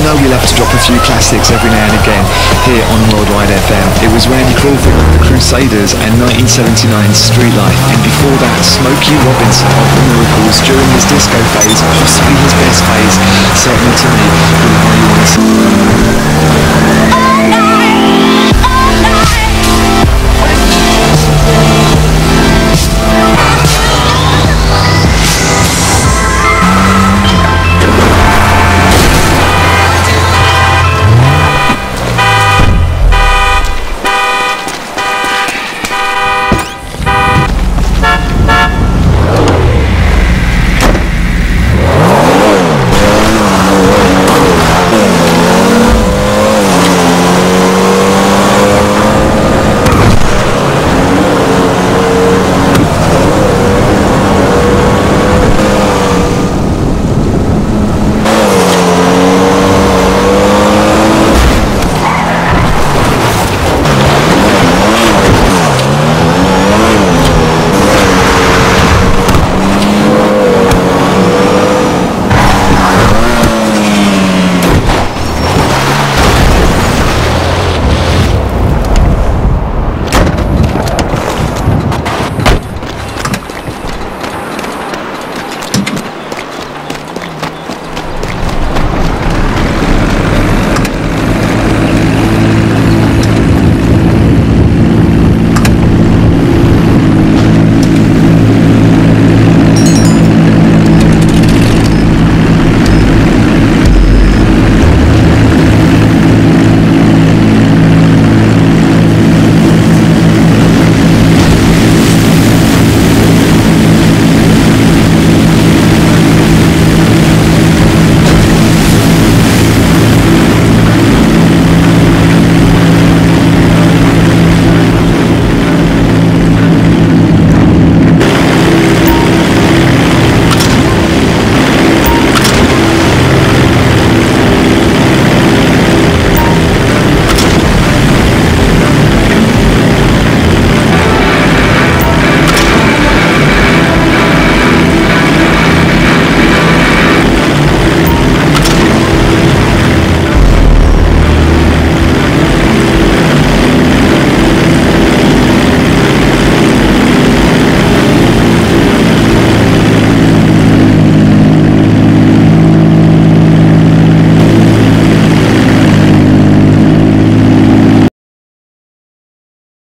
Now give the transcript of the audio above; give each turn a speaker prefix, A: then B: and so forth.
A: know we love to drop a few classics every now and again here on Worldwide FM. It was Randy Crawford of the Crusaders and 1979's Street Life, and before that Smokey Robinson of the Miracles during his disco phase, possibly his best phase, certainly to me, with Are You On